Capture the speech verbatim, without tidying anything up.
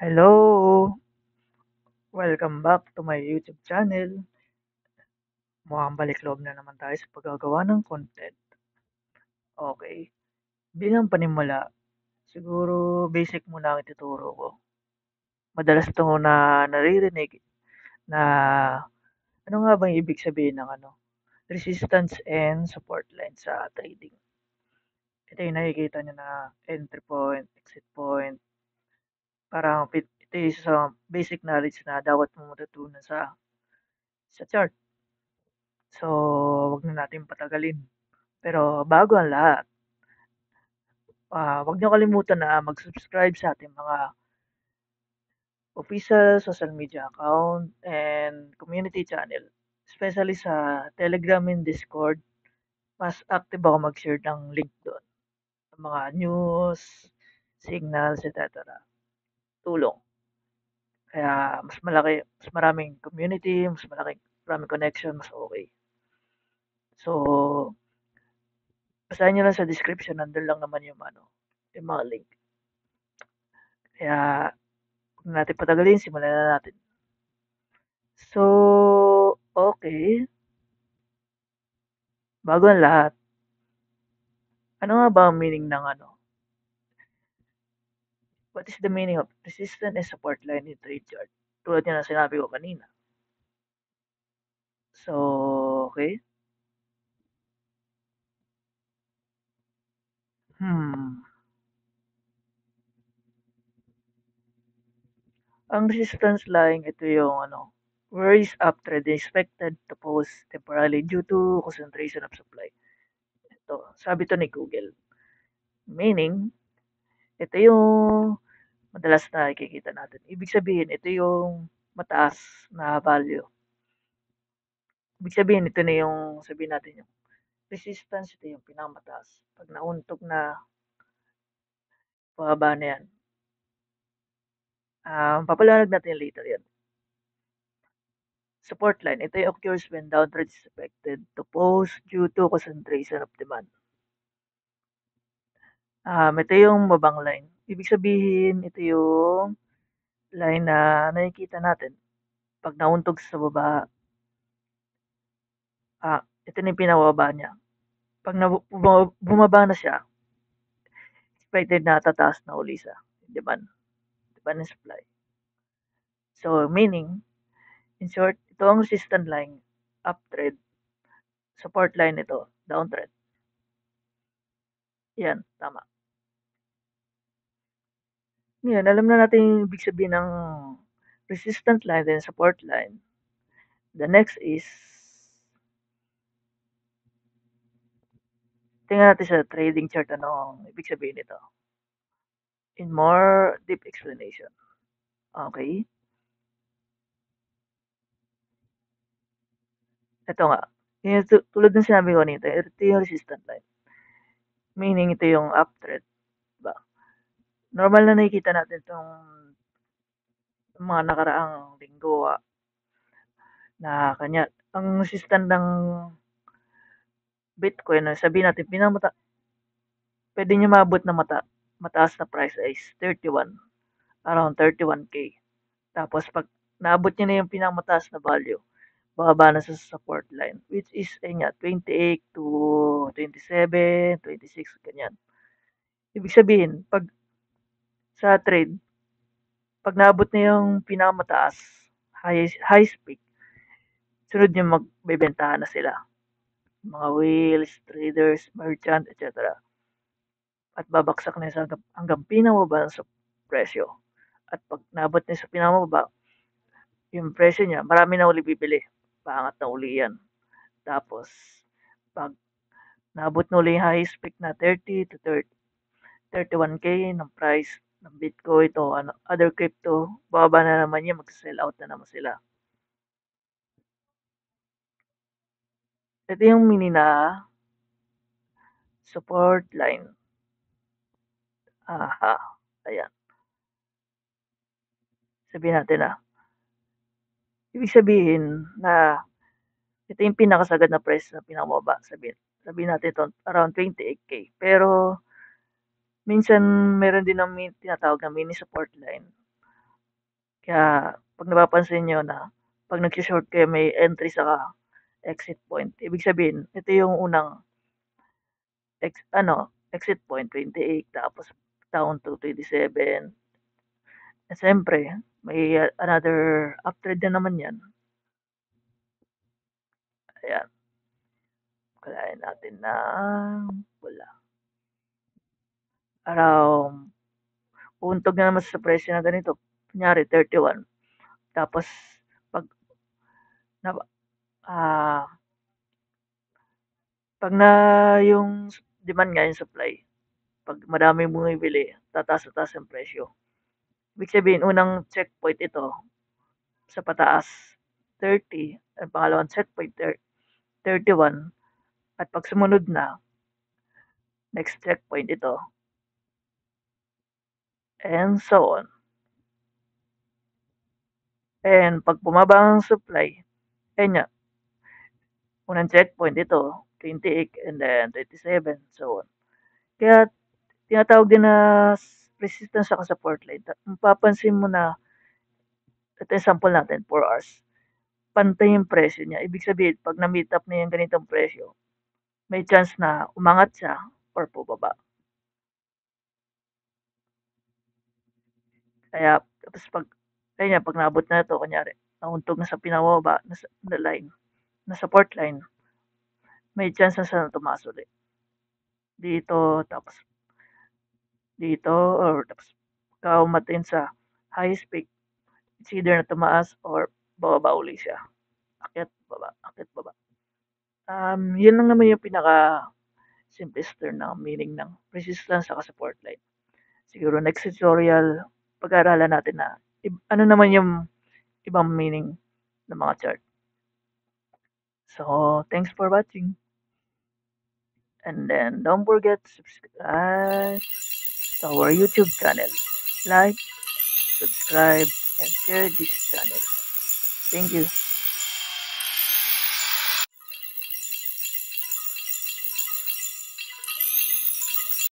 Hello! Welcome back to my YouTube channel. Mukhang balik loob na naman tayo sa paggagawa ng content. Okay. Bilang panimula, siguro basic muna ang ituturo ko. Madalas ito na naririnig na ano nga bang ibig sabihin ng ano, resistance and support line sa trading. Ito yung nakikita nyo na entry point, exit point. Parang pit- ito yung isa sa basic knowledge na dapat mo matutunan sa sa chart. So, wag na natin patagalin. Pero bago ang lahat, ah, wag niyo kalimutan na mag-subscribe sa ating mga official social media account and community channel. Especially sa Telegram and Discord, mas active ako mag-share ng link doon. Mga news, signals, et cetera. Tulong. Kaya mas malaki, mas maraming community, mas malaki, maraming connection, mas okay. So, basahin nyo lang sa description, nandun lang naman yung ano, yung mga link. Kaya, huwag na natin patagalin, simulan na natin. So, okay. Bago ang lahat, ano nga ba ang meaning ng ano? What is the meaning of resistance and support line in trade chart? Tulad yan ang sinabi ko kanina. So, okay. Hmm. Ang resistance line, ito yung ano, where is uptrend expected to pause temporarily due to concentration of supply. Ito, sabi to ni Google. Meaning, ito yung madalas na nakikita natin. Ibig sabihin, ito yung mataas na value. Ibig sabihin, ito na yung, sabihin natin yung resistance, ito yung pinakamataas. Pag nauntog na, pababa na yan. Um, papaliwanag natin later yan. Support line, ito yung occurs when downtrend is expected to pause due to concentration of demand. Um, ito yung mabang line. Ibig sabihin, ito yung line na nakikita natin. Pag nauntog sa baba, ah, ito na yung pinababa niya. Pag na, bumaba na siya, expected na tataas na uli sa demand. Demand and supply. So, meaning, in short, ito ang resistance line, uptrend. Support line ito, downtrend. Yan, tama. Ngayon, alam na natin yung ibig sabihin ng resistance line and support line. The next is, tingnan natin sa trading chart ano ang ibig sabihin nito. In more deep explanation. Okay? Ito nga. Yung, tulad ng sinabi ko nito, ito yung resistance line. Meaning, ito yung uptrend. Diba? Normal na nakikita natin itong mga nakaraang linggo ah, na kanya. Ang resistance ng Bitcoin, sabihin natin, pinamata, pwede niya maabot na mata, mataas na price is thirty-one, around thirty-one K. Tapos pag naabot niya na yung pinakamataas na value, bababa na sa support line, which is ayun nga, twenty-eight to twenty-seven, twenty-six, ganyan. Ibig sabihin, pag sa trade, pag naabot na yung pinakamataas, high, high peak, sunod yung magbebentahan na sila. Mga whales, traders, merchant, et cetera. At babaksak na sa hanggang, hanggang pinamaba sa presyo. At pag naabot na sa pinamaba, yung presyo niya, marami na uli bibili. Paangat na uli yan. Tapos, pag naabot na uli yung highest peak na thirty to thirty, thirty-one K ng price ng Bitcoin o ano, other crypto, bababa na naman yan, mag-sell out na naman sila. Ito yung mini na support line. Aha, ayan. Sabihin natin na. Ibig sabihin na ito yung pinakasagad na price na pinamaba. Sabihin, sabihin natin ito around twenty-eight K. Pero minsan meron din ng tinatawag na mini support line Kaya 'pag napapansin niyo na 'pag nagso-short kayo may entry saka exit point, ibig sabihin ito yung unang ex ano, exit point twenty-eight tapos down to twenty-seven. Eh, siyempre may another uptrend na naman 'yan. Ayan. Kalahin natin ng pula. Around uuntog na naman sa presyo na ganito, kunyari thirty-one tapos 'pag na ah 'pag na yung demand nga, yung supply, 'pag madaming bumibili, tataas na taas ang presyo. Ibig sabihin unang checkpoint ito sa pataas, thirty, ang pangalawang checkpoint thir thirty-one at 'pag sumunod na, next checkpoint ito. And so on. And 'pag bumaba ang supply, ayun nga, unang checkpoint ito, twenty-eight and then twenty-seven, so on. Kaya tinatawag din na resistance saka support line. Mapapansin mo na ito yung sample natin, four hours. Pantay yung presyo niya. Ibig sabihin, 'pag na-meet up na yung ganitong presyo, may chance na umangat siya or bumaba. Kaya tapos 'pag ayun nga, 'pag naabot na ito kunyari, nauntog na sa pinakababa na, na line, na support line, may chance na siya na tumaas ulit. Dito, tapos dito, or tapos pagka umatin sa highest peak, it's either na tumaas or bababa uli siya. Akyat, baba, akyat, baba. Um, yun lang naman yung pinaka simplest term ng meaning ng resistance saka support line. Siguro next tutorial, pag-aaralan natin na ano naman yung ibang meaning ng mga chart. So, thanks for watching. And then, don't forget to subscribe to our YouTube channel. Like, subscribe, and share this channel. Thank you.